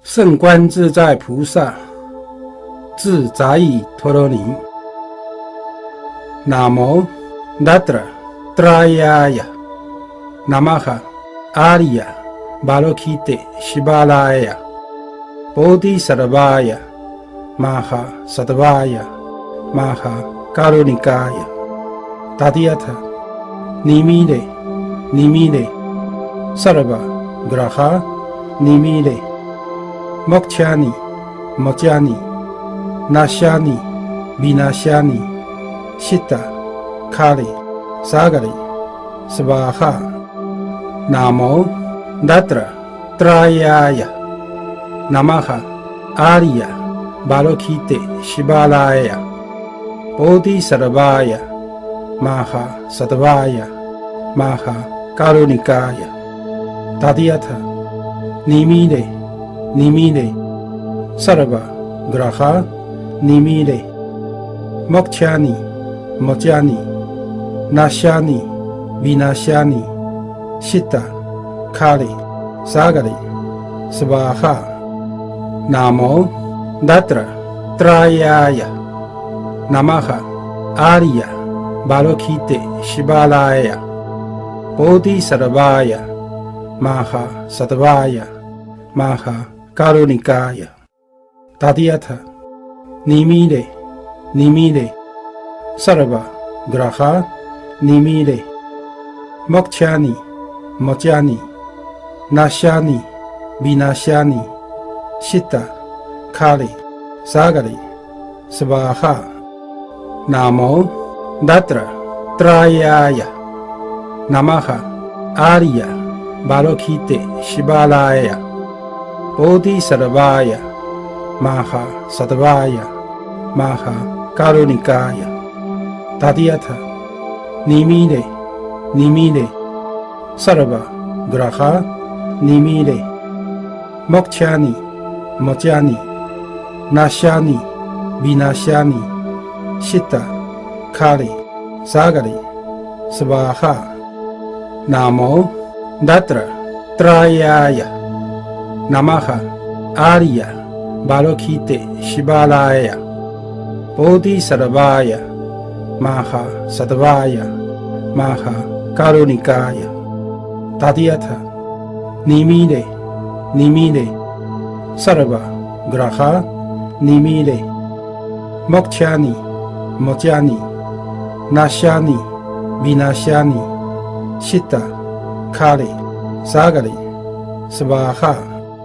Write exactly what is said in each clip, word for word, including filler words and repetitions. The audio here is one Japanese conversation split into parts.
圣观自在菩萨，自在意陀罗尼。南无达达达拉雅呀，那玛哈阿里呀，巴罗基特西巴拉呀，波提萨达巴呀，玛哈萨达巴呀，玛哈卡鲁尼卡呀，达迪亚塔尼米勒尼米勒萨拉巴格拉哈尼米勒Mokchani, Mochani, Nashani, Vinashani, Shita, Kali, Sagari, Svaha, Namo, Datra, Trayaya, Namaha, Arya, Balokite, Shibalaya, Bodhi Sarvaya, Maha Sadvaya, Maha Karunikaya, Tadiata, Nimide,Nimide, Sarva, Graha, Nimide, Mokchani, Mochani, Nashani, Vinashani, Shita, Kali, Sagari, Svaha, Namo, Datra, Trayaya, Namaha, Arya, Balokite, Shibalaya, Bodhi Sarvaya, Maha Satvaya,Maha Karunikaya, Tadiata, Nimide, Nimide, Sarva, Graha, Nimide, Mokchani, Mochani, Nashani, Vinashani, Shita, Kali, Sagari, Svaha, Namo, Datra, Trayaya, Namaha, Arya,Balokite Shibalaya, Bodhi Sarvaya, Maha Satvaya, Maha Karunikaya, Tadiata, Nimide, Nimide, Sarva, Graha, Nimide, Mokchani, Mochani, Nashani, Vinashani, Shita, Kali, Sagari, Svaha, Namo, Datra, Trayaya, Namaha, Arya, Balokite, Shibalaya, Bodhi Sarvaya, Maha Satvaya, Maha Karunikaya, Tadiata, Nimide, Nimide, Sarva, Graha, Nimide, Mokchani, Mochani, Nashani, Vinashani, Shita, Kali, Sagari, Svaha,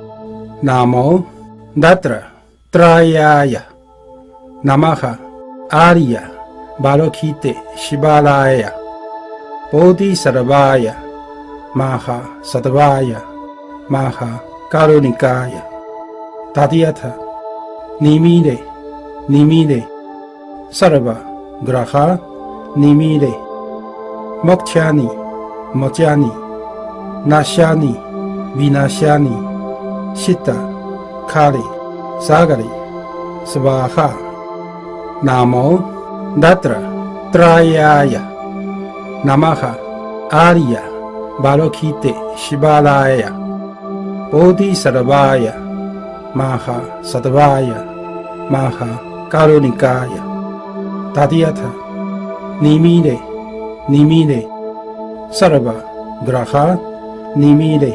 Namo, Datra, Trayaya, Namaha, Arya, Balokite, Shibalaya, Bodhi Sarvaya, Maha Satvaya, Maha Karunikaya, Tadiata, Nimide, Nimide, Sarva, Graha, Nimide, Mokchani, Mochani, Nashani, Vinashani, Shita, Kali, Sagari, Svaha, Namo, Datra, Trayaya, Namaha, Arya, Balokite, Shibalaya, Bodhi Sarvaya, Maha Satvaya, Maha Karunikaya, Tadiata, Nimide, Nimide, Sarva, Graha, Nimide,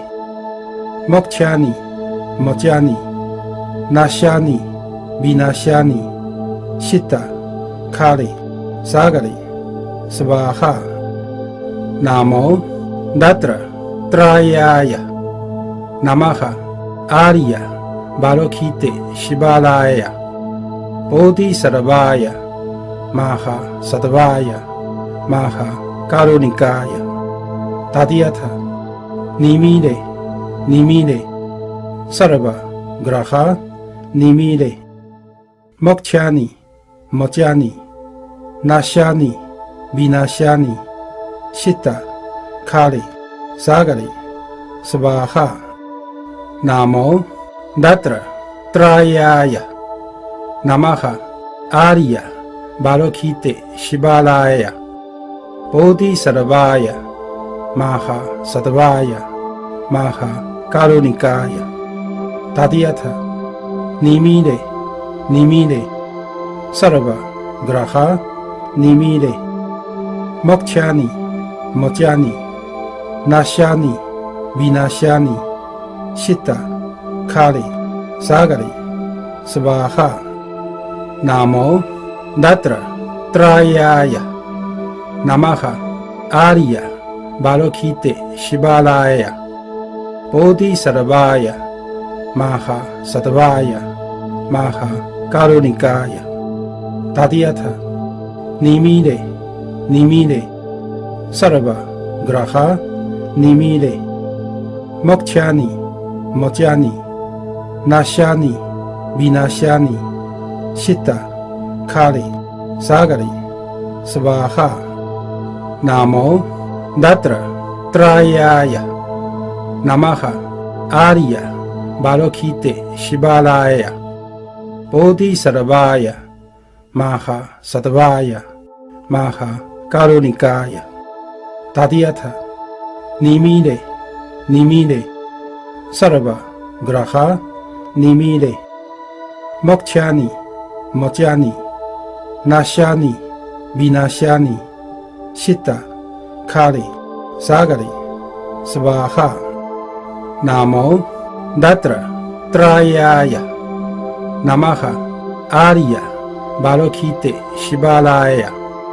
Mokchani, Mochani, Nashani, Vinashani, Shita, Kali, Sagari, Svaha, Namo, Datra, Trayaya, Namaha, Arya, Balokite, Shibalaya, Bodhi Sarvaya, Maha Satvaya, Maha Karunikaya, Tadiata, Nimide, Nimide, Sarva, Graha, Nimide, Mokchani, Mochani, Nashani, Vinashani, Shita, Kali, Sagari, Svaha, Namo, Datra, Trayaya, Namaha, Arya, Balokite, Shibalaya, Bodhi Sarvaya, Maha Satvaya, Maha Karunikaya, Tadyatha Nimile Nimile Sarva Graha Nimile Mokchani Mochani Nashani Vinashani Shita Kali Sagari Svaha Namo Datra Trayaya Namaha Arya Balokite Shibalaya Bodhisarvaya Maha Satvaya Maha Karunikaya Tadyatha Nimile Nimile Sarva Graha Nimile Mokchani Mochani Nashani Vinashani Shita Kali Sagari Svaha Namo Datra Trayaya Namaha Arya Balokite Shibalaya Bodhisarvaya Maha Satvaya Maha Karunikaya Tadyatha Nimile Nimile Sarva Graha Nimile Mokchani Mochani Nashani Vinashani Shita Kali Sagari Svaha Namo Datra Trayaya Namaha Arya Balokite Shibalaya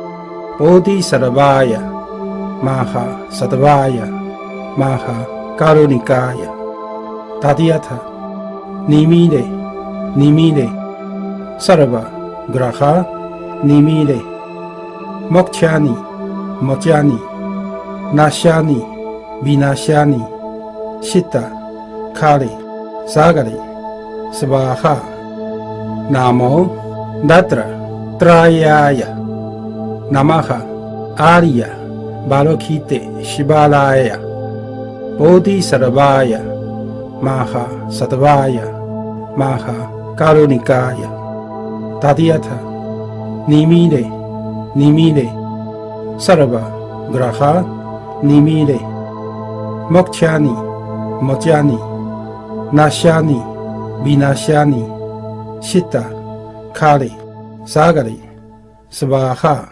Bodhisarvaya Maha Satvaya Maha Karunikaya Tadyatha Nimile Nimile Sarva Graha Nimile Mokchani Mochani Nashani Vinashani Shita Kali Sagari Svaha Namo Datra Trayaya Namaha Arya Balokite Shibalaya Bodhisarvaya Maha Satvaya Maha Karunikaya Tadyatha Nimile Nimile Sarva Graha Nimile Mokchani Mochani Nashani Vinashani Shita Kali Sagari Svaha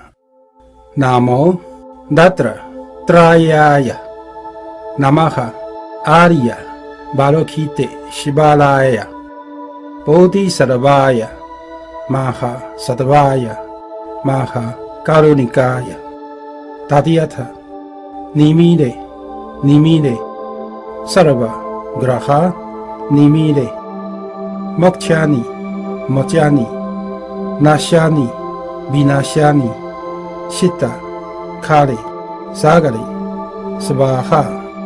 Namo Datra Trayaya Namaha Arya Balokite Shibalaya Bodhisarvaya Maha Satvaya Maha Karunikaya Tadyatha Nimile Nimile Sarva Graha Nimile Mokchani Mochani Nashani Vinashani Shita Kali Sagari Svaha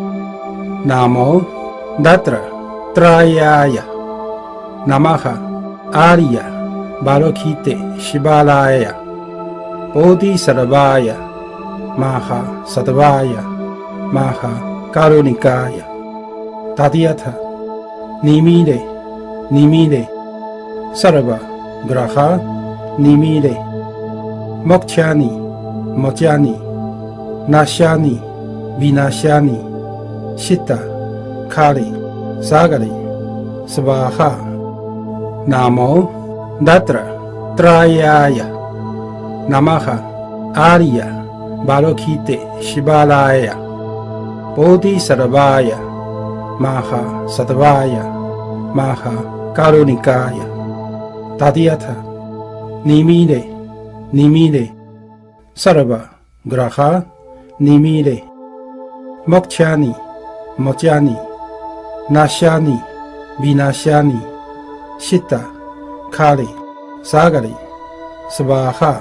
Namo Datra Trayaya Namaha Arya Balokite Shibalaya Bodhisarvaya Maha Satvaya Maha Karunikaya Tadyatha Nimile Nimile Sarva Graha Nimile Mokchani Mochani Nashani Vinashani Shita Kali Sagari Svaha Namo Datra Trayaya Namaha Arya Balokite Shibalaya Bodhisarvaya Maha Satvaya Maha Karunikaya Tadyatha Nimile Nimile Sarva Graha Nimile Mokchani Mochani Nashani Vinashani Shita Kali Sagari Svaha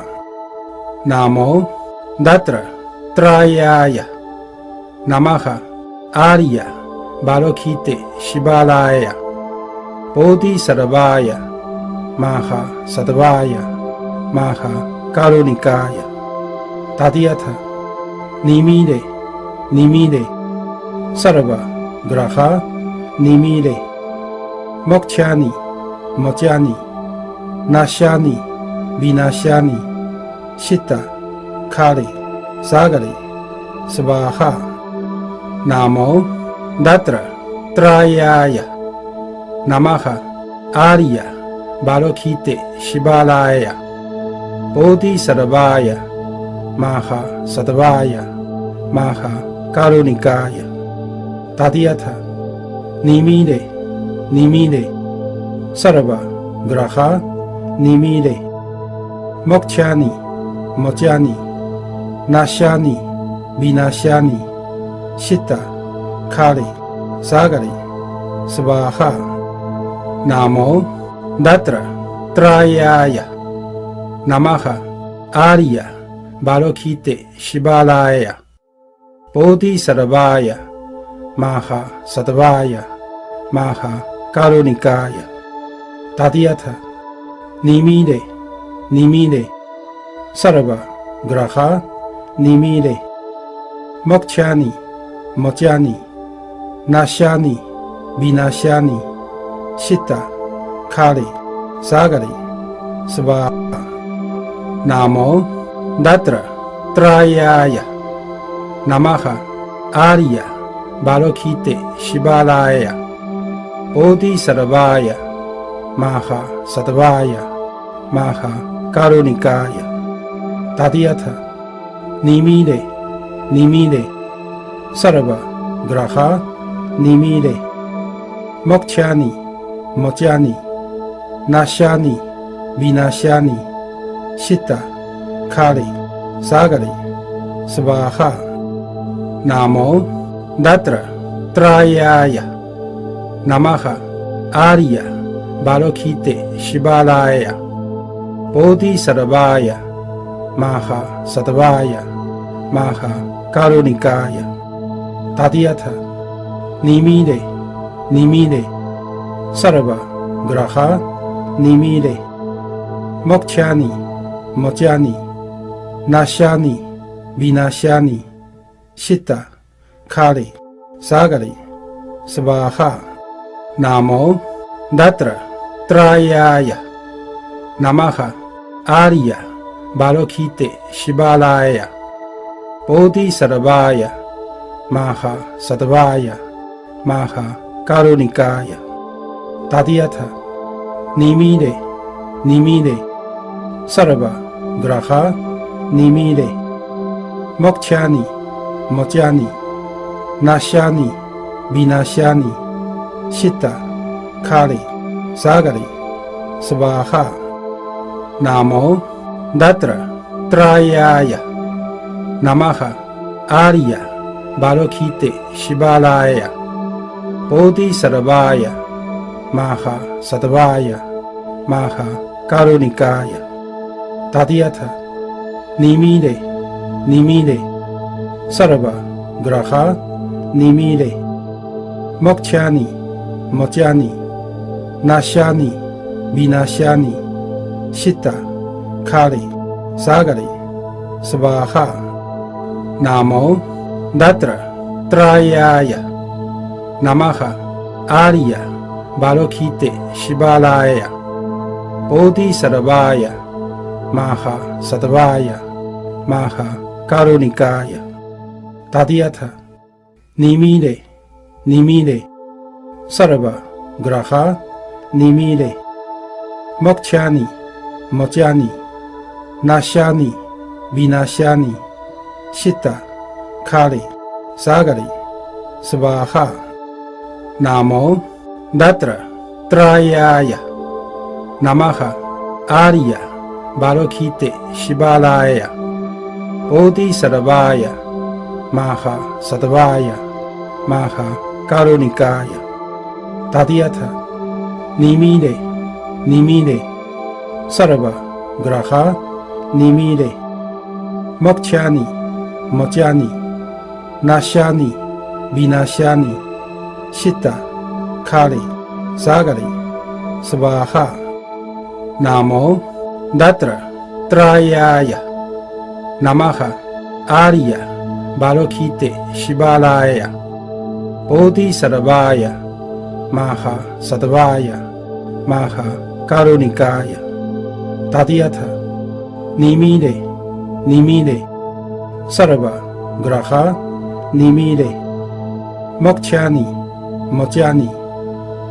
Namo Datra Trayaya Namaha Arya Balokite Shibalaya Bodhisarvaya Maha Satvaya Maha Karunikaya Tadyatha Nimile Nimile Sarva Graha Nimile Mokchani Mochani Nashani Vinashani Shita Kali Sagari Svaha Namo Datra Trayaya Namaha Arya Balokite Shibalaya Bodhisattvaya Maha Sattvaya Maha Karunikaya Tadyatha Nimide Nimide Sarva Graha Nimide Mokchani Mochani Nashani Vinashani Shita Kali Sagari Svaha Namo Datra Trayaya Namaha Arya Balokite Shibalaya Bodhisattvaya Maha Sattvaya Maha Karunikaya Tadyatha Nimide Nimide Sarva Graha Nimide Mokchani Mochani Nashani Vinashani Shita Kali Sagari Svaha Namo Datra Trayaya Namaha Arya Balokite Shibalaya Bodhisattvaya Maha Sattvaya Maha Karunikaya Tadyatha Nimide Nimide Sarva Graha Nimide Mokchani Mochani Nashani Vinashani Shita Kali Sagari Svaha Namo Datra Trayaya Namaha Arya Balokite Shibalaya Bodhisattvaya Maha Sattvaya Maha Karunikaya Tadyatha Nimide Nimide Sarva Graha Nimide Mokchani Mochani Nashani Vinashani Shita Kali Sagari Svaha Namo Datra Trayaya Namaha Arya Balokite Shibalaya Bodhisattvaya Maha Sattvaya Maha Karunikaya Tadyatha Nimide Nimide Sarva Graha Nimide Mokchani Mochani Nashani Vinashani Shita Kali Sagari Svaha Namo Datra Trayaya Namaha Arya Balokite Shibalaya Bodhisattvaya Maha Sattvaya Maha Karunikaya Tadyatha Nimide Nimide Sarva Graha Nimide Mokchani Mochani Nashani Vinashani Shita Kali Sagari Svaha Namo Datra Trayaya Namaha Arya Balokite Shibalaya Bodhisattvaya Maha Sattvaya Maha Karunikaya Tadyatha Nimide Nimide Sarva Graha Nimide Mokchani Mochani Nashani Vinashani Shita Kali Sagari Svaha Namo Datra Trayaya Namaha Arya Balokite Shibalaya Bodhisattvaya Maha Sattvaya Maha Karunikaya Tadyatha Nimide Nimide Sarva Graha Nimide Mokchani Mochani Nashani Vinashani Shita Kali Sagari Svaha Namo Datra Trayaya Namaha Arya Balokite Shibalaya Bodhisattvaya Maha Sattvaya Maha Karunikaya Tadyatha Nimide Nimide Sarva Graha Nimide Mokchani Mochani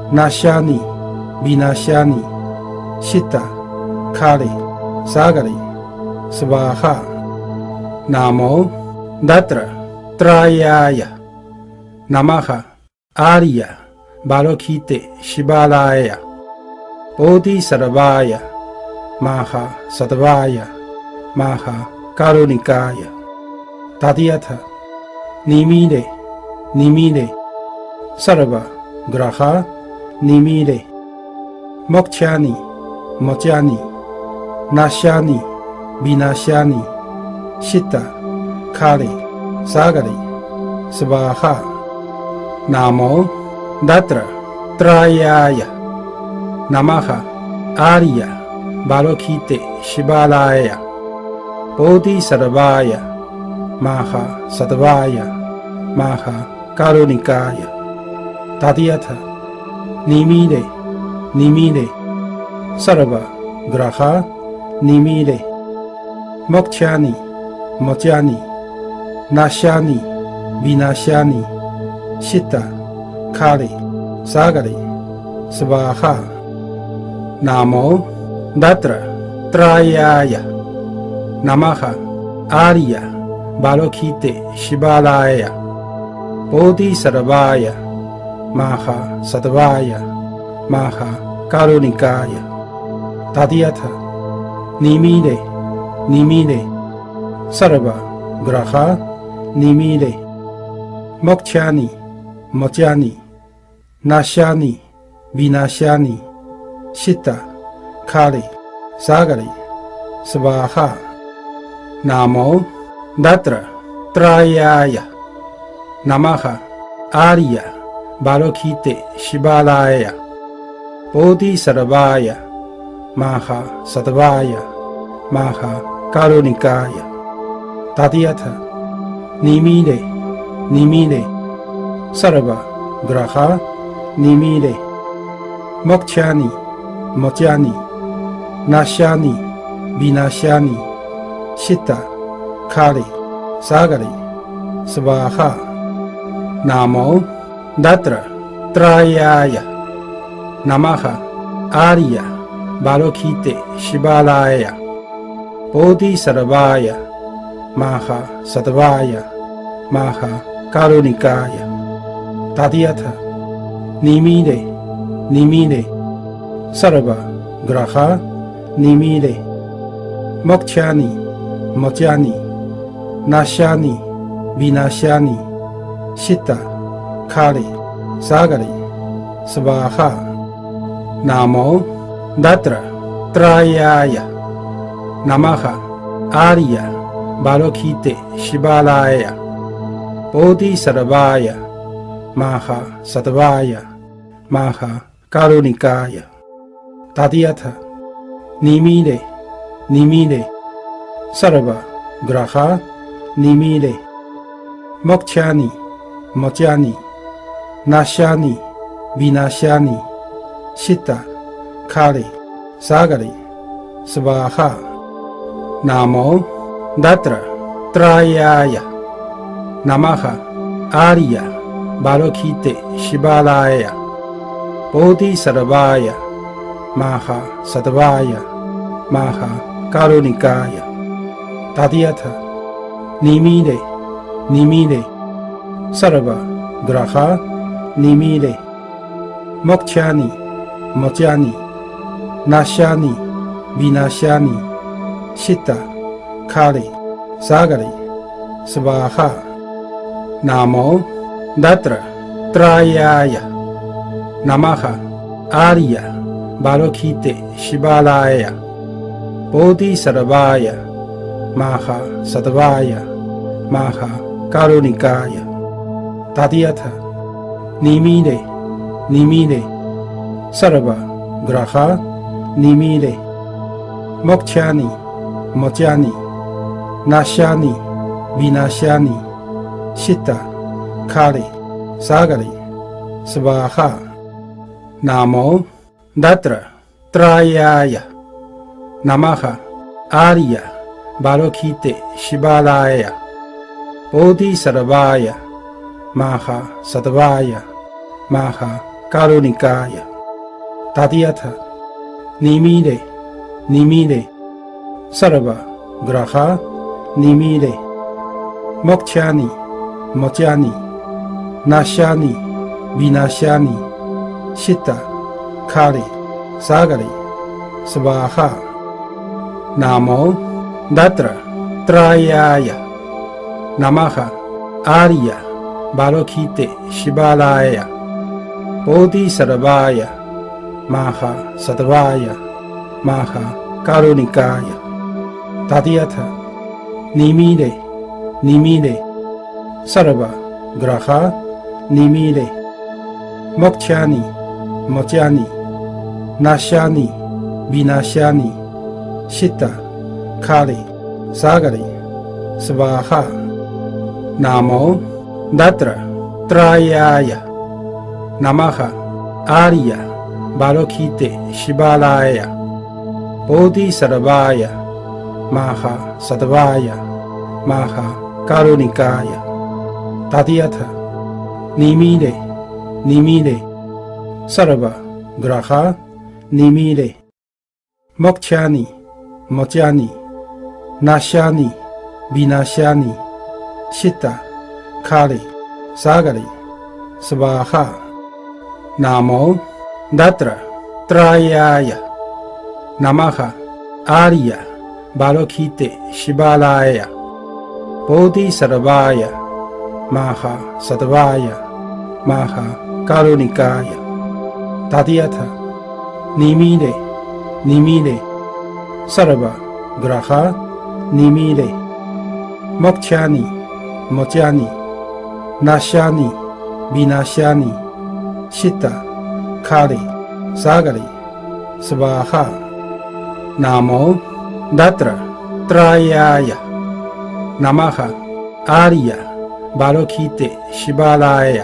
ナシャニビナシャニシタカリサガリスバハナモダトラトラヤヤナマハアリヤバロキテシバラヤボディサラバヤマハサタバヤマハカルニカヤタディアタニミレニミレサラバグラハニミレモクチャニモチャニナシャニビナシャニシタカリサガリスバハナモダトラトラヤヤナマハアリヤバロキテシバラヤボディサラバヤマハサタバヤマハカルニカヤタディアタニミレニミレサラバグラハニミレモクチャニモチャニナシャニビナシャニシタカリサガリスバハナモダトラトラヤヤナマハアリヤバロキテシバラヤボディサラバヤマハサタバヤマハカルニカヤタディアタニミレニミレサラバグラハニミレモクチャニモチャニナシャニビナシャニシタカリサガリスバハナモダトラトラヤヤナマハアリヤバロキテシバラヤボディサラバヤマハサタバヤマハカルニカヤタディアタニミレニミレサラバグラハニミレモクチャニモチャニナシャニビナシャニシタカリサガリスバハナモダトラトラヤヤナマハアリヤバロキテシバラヤボディサラバヤマハサタバヤマハカルニカヤタディアタニミレニミレサラバグラハニミレモクチャニモチャニナシャニビナシャニシタカリサガリスバハナモダトラトラヤヤナマハアリヤバロキテシバラヤボディサラバヤマハサタバヤマハカルニカヤタディアタニミレニミレサラバグラハニミレモクチャニモチャニナシャニビナシャニシタカリサガリスバハナモダトラトラヤヤナマハアリヤバロキテシバラヤボディサラバヤマハサタバヤマハカルニカヤタディアタニミレニミレサラバグラハニミレモクチャニモチャニナシャニビナシャニシタカリサガリスバハナモダトラトラヤヤナマハアリヤバロキテシバラヤボディサラバヤマハサタバヤマハカルニカヤタディアタニミレニミレサラバグラハニミレモクチャニモチャニナシャニビナシャニシタカリサガリスバハナモダトラトラヤヤナマハアリヤバロキテシバラヤボディサラバヤマハサタバヤマハカルニカヤ Tadyatha Nimire Nimire Sarva Graha Nimire Mokchani Mochani Nashani Vinashani Shita Kali Sagari Svaha Namo Datra Trayaya Namaha Arya Balokite Shibalaya Bodhisarvaya Maha Satvaya Maha Karunikaya Tadyatha Nimire Nimire Sarva Graha Nimire Mokchani Mochani Nashani Vinashani Shita Kali Sagari Svaha Namo Datra Trayaya Namaha Arya Balokite Shibalaya Bodhisarvaya Maha Satvaya Maha Karunikaya Tadyatha Nimire Nimire Sarva Graha Nimire Mokchani Mochani Nashani Vinashani Shita Kali Sagari Svaha Namo Datra Trayaya Namaha Arya Balokite Shibalaya Bodhisarvaya Maha Satvaya Maha Karunikaya Tadyatha Nimire Nimire Sarva Graha Nimire Mokchani Mochani Nashani Vinashani Shita Kali Sagari Svaha Namo Datra Trayaya Namaha Arya Balokite Shibalaya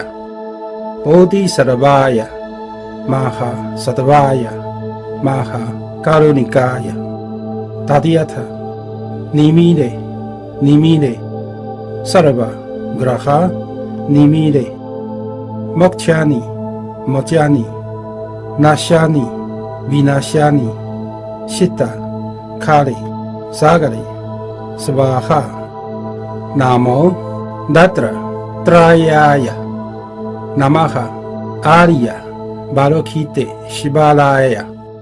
Bodhisarvaya Maha Satvaya Maha Karunikaya Tadyatha Nimire Nimire Sarva Graha Nimire Mokchani Mochani Nashani Vinashani Shita Kali Sagari Svaha Namo Datra Trayaya Namaha Arya Balokite Shibalaya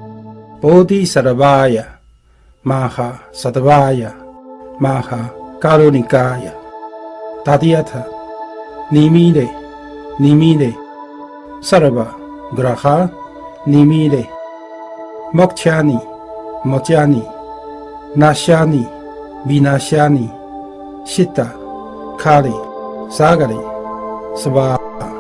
Bodhisarvaya Maha Satvaya Maha Karunikaya Tadyatha Nimire Nimire Sarva Graha Nimire Mokchani Mochani Nashani Vinashani Shita Kali Sagari Svaha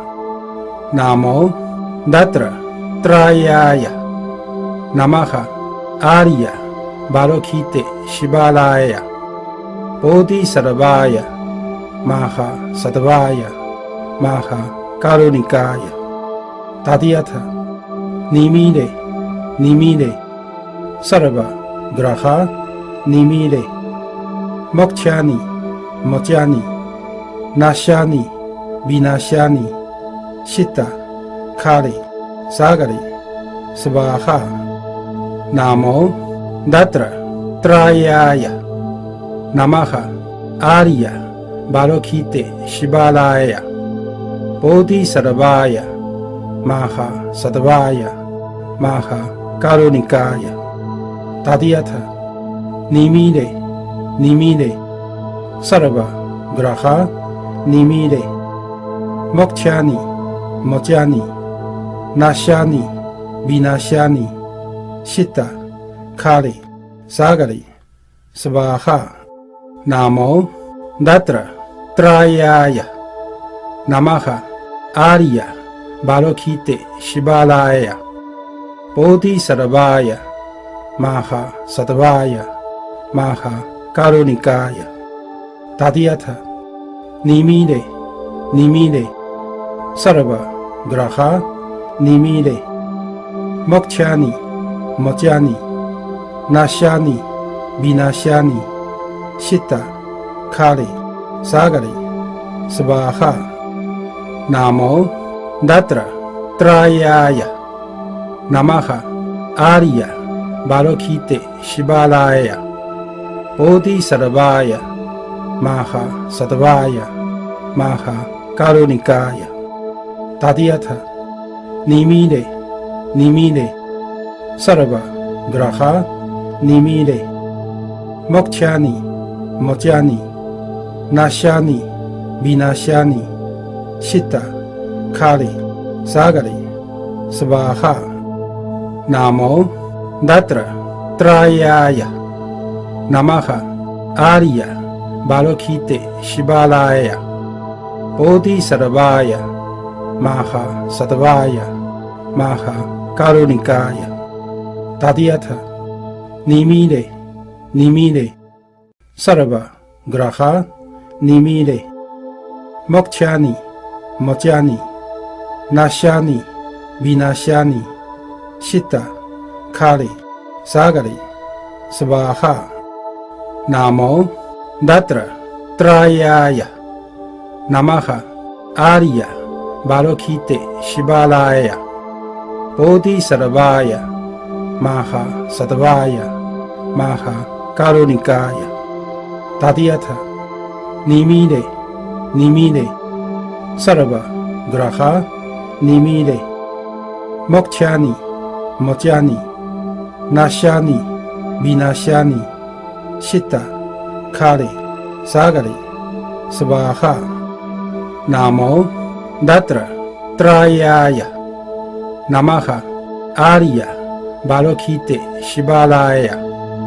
Namo Datra Trayaya Namaha Arya Balokite Shibalaya Bodhisarvaya Maha Satvaya Maha Karunikaya Tadyatha Nimire Nimire Sarva Graha Nimire Mokchani Mochani Nashani Vinashani Shita Kali Sagari Svaha Namo Datra Trayaya Namaha Arya Balokite Shibalaya Bodhisarvaya Maha Satvaya Maha Karunikaya Tadyatha Nimire Nimire Sarva Graha Nimire Mokchani Mochani Nashani Vinashani Shita Kali Sagari Svaha Namo Datra Trayaya Namaha Arya Balokite Shibalaya Bodhisarvaya Maha Satvaya Maha Karunikaya Tadyatha Nimire Nimire Sarva Graha Nimire Mokchani Mochani Nashani Vinashani Shita Kali Sagari Svaha Namo Datra Trayaya Namaha Arya Balokite Shivalaya Bodhisarvaya Maha Sattvaya Maha Karunikaya Tadyatha Nimile Nimile Sarva Graha Nimile Mokchani Mochani Nashani Vinashani Shita Kali Sagari Svaha Namo Datra Trayaya Namaha Arya Balokite Shivalaya Bodhisarvaya Maha Sattvaya Maha Karunikaya Tadyatha Nimile Nimile Sarva Graha Nimile Mokchani Mochani Nashani Vinashani Shita Kali Sagari Svaha Namo Datra Trayaya Namaha Arya Balokite Shivalaya Bodhisarvaya Maha Sattvaya Maha Karunikaya Tadyatha Nimile Nimile Sarva Graha Nimile Mokchani Mochani Nashani Vinashani Shita Kali Sagari Svaha Namo Datra Trayaya Namaha Arya Balokite Shivalaya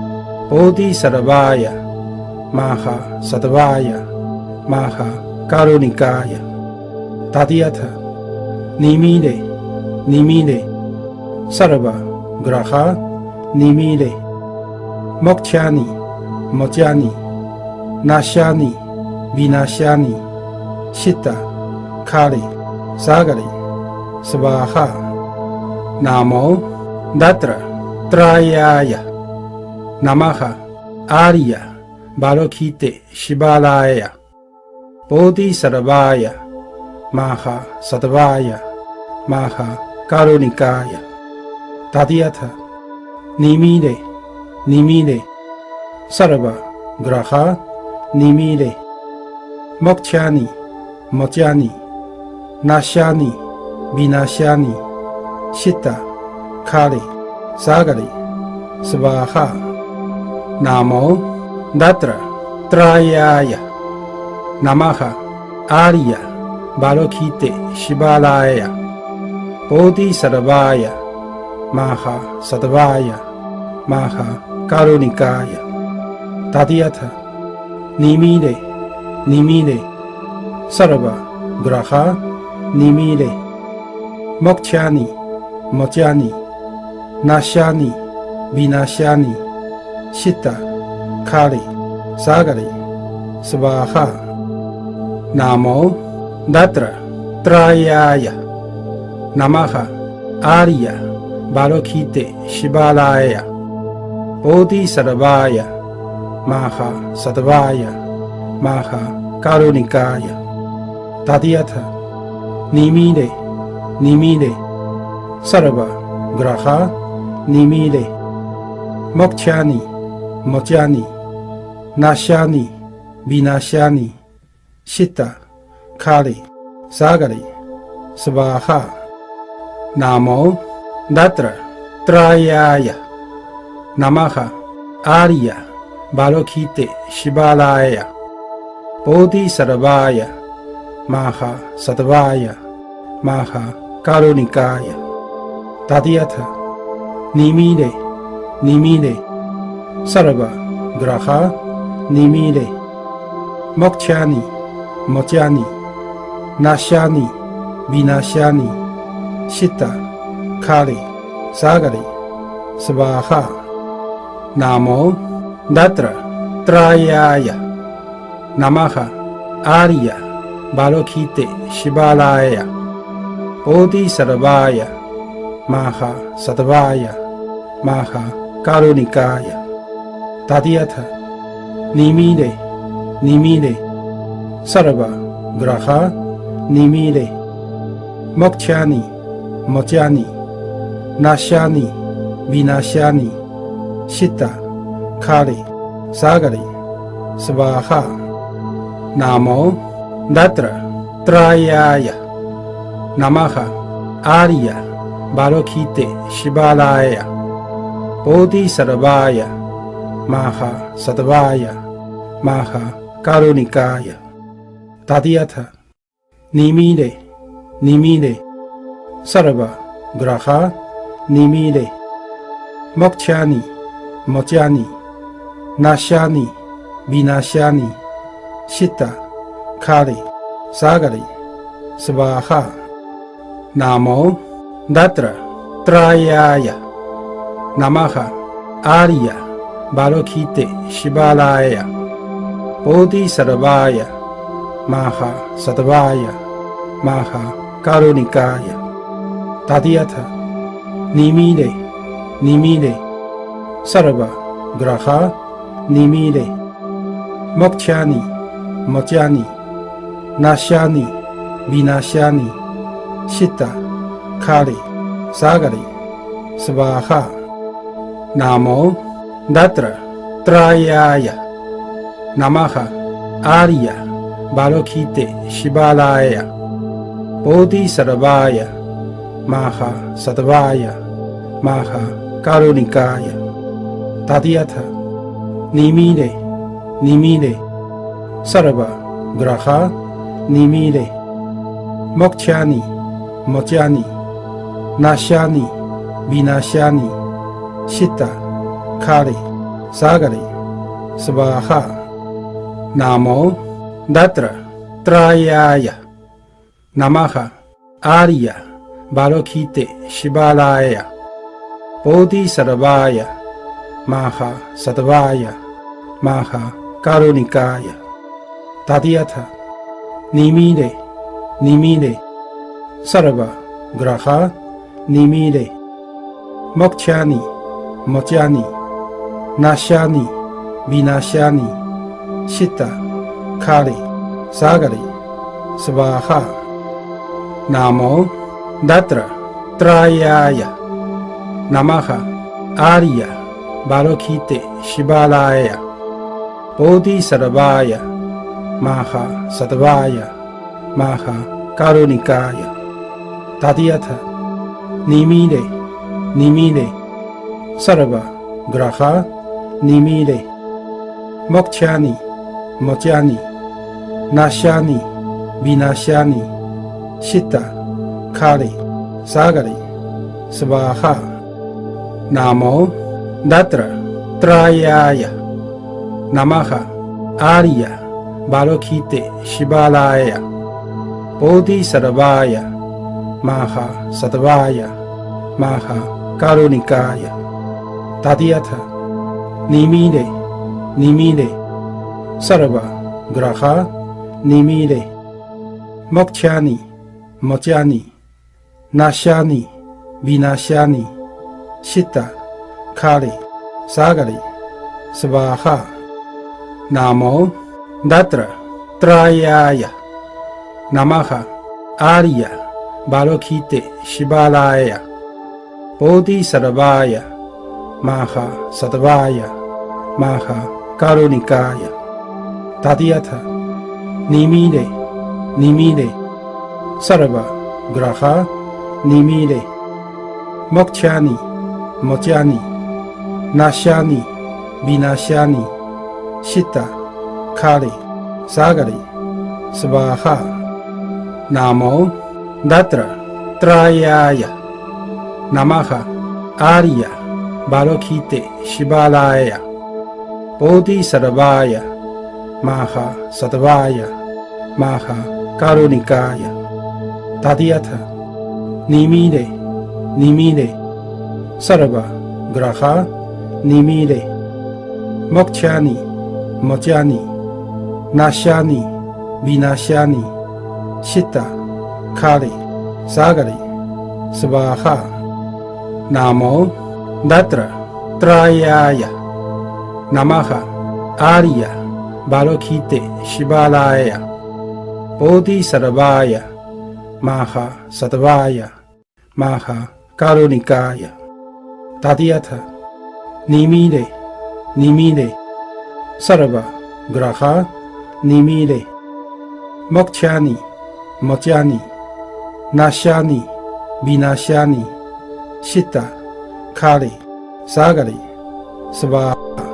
Bodhisarvaya Maha Sattvaya Maha Karunikaya Tadyatha Nimile Nimile Sarva Graha Nimile Mokchani Mochani Nashani Vinashani Shita Kali Sagari Svaha Namo Datra Trayaya Namaha Arya Balokite Shivalaya Bodhisarvaya Maha Sattvaya Maha Karunikaya Tadyatha Nimile Nimile Sarva Graha Nimile Mokchani Mochani Nashani Vinashani Shita Kali Sagari Svaha Namo Datra Trayaya Namaha Arya Balokite Shivalaya Bodhisarvaya Maha Sattvaya Maha Karunikaya Tadyatha Nimile Nimile Sarva Graha Nimile Mokchani Mochani Nashani Vinashani Shita Kali Sagari Svaha Namo Datra Trayaya Namaha Arya Balokite Shivalaya Bodhisarvaya Maha Sattvaya Maha Karunikaya Tadyatha Nimile Nimile Sarva Graha Nimile Mokchani Mochani Nashani Vinashani Shita Kali Sagari Svaha Namo Datra Trayaya Namaha Arya Balokite Shivalaya Bodhisarvaya Maha Sattvaya Maha Karunikaya Tadyatha Nimile Nimile Sarva Graha Nimile Mokchani Mochani Nashani Vinashani Shita Kali Sagari Svaha Namo Datra Trayaya Namaha Arya Balokite Shivalaya Bodhisarvaya Maha Sattvaya Maha Karunikaya Tadyatha Nimile Nimile Sarva Graha Nimile Mokchani Mochani ナシャニ、ビナシャニ、シタ、カリ、サガリ、スバハ、ナモ、ダトラ、トラヤヤ、ナマハ、アリヤ、バロキテ、シバラヤ、ボディサラバヤ、マハ、サタバヤ、マハ、カルニカヤ、タディアタ、ニミレ、ニミレ、サラバ、グラハ、ニミレ、モクチャニ、モチャニ、ナシャニ、ビナシャニ、シタ、カリ、サガリ、スバハ、ナモ、ダトラ、トラヤヤ、ナマハ、アリヤ、バロキテ、シバラヤ、ボディサラバヤ、マハ、サタバヤ、マハ、カルニカヤ、タディアタ、ニミレ、ニミレ、サラバ、グラハ、ニミレ、モクチャニ、モチャニ、ナシャニ、ビナシャニ、シタ、カリ、サガリ、スバハ、ナモ、ダトラ、トラヤヤ、ナマハ、アリヤ、バロキテ、シバラヤ、ボディサラバヤ、マハ、サタバヤ、マハ、カルニカヤ、タディアタ、ニミレ、ニミレ、サラバ、グラハ、ニミレ、モクチャニ、モチャニ、ナシャニ、ビナシャニ、シタ、カリ、サガリ、スバハ、ナモ、ダトラ、トラヤヤ、ナマハ、アリヤ、バロキテ、シバラヤ、ボディサラバヤ、マハ、サタバヤ、マハ、カルニカヤ、タディアタ、ニミレ、ニミレ、サラバ、グラハ、ニミレ、モクチャニ、モチャニ、ナシャニ、ビナシャニ、シタ、カリ、サガリ、スバハ、ナモ、ダトラ、トラヤヤ、ナマハ、アリヤ、バロキテ、シバラヤ、ボディサラバヤ、マハ、サタバヤ、マハ、カルニカヤ、タディアタ、ニミレ、ニミレ、サラバ、グラハ、ニミレ、モクチャニ、モチャニ、ナシャニ、ビナシャニ、シタ、カリ、サガリ、スバハ、ナモ、ダトラ、トラヤヤ、ナマハ、アリヤ、バロキテ、シバラヤ、ボディサラバヤ、マハ、サタバヤ、マハ、カルニカヤ、タディアタ、ニミレ、ニミレ、サラバ、グラハ、ニミレ、モクチャニ、モチャニ、ナシャニ、ビナシャニ、シタ、カリ、サガリ、スバハ、ナモ、ダトラ、トラヤヤ、ナマハ、アリヤ、バロキテ、シバラヤ、ボディサラバヤ、マハ、サタバヤ、マハ、カルニカヤ、タディアタ、ニミレ、ニミレ、サラバ、グラハ、ニミレ、モクチャニ、モチャニ、ナシャニ、ビナシャニ、シタ、カリ、サガリ、スバハ、ナモ、ダトラ、トラヤヤ、ナマハ、アリヤ、バロキテ、シバラヤ、ボディサラバヤ、マハ、サタバヤ、マハ、カルニカヤ、タディアタ、ニミレ、ニミレ、サラバ、グラハ、ニミレ、モクチャニ、モチャニ、ナシャニ、ビナシャニ、シタ、カリ、サガリ、スバハ、ナモ、ダトラ、トラヤヤ、ナマハ、アリヤ、バロキテ、シバラヤ、ボディサラバヤ、マハ、サタバヤ、マハ、 卡鲁尼加呀，达迪亚塔，尼米勒，尼米勒，萨拉巴，格拉哈，尼米勒，莫恰尼，莫加尼，纳夏尼，比纳夏尼，西达，卡里，萨格里，斯巴。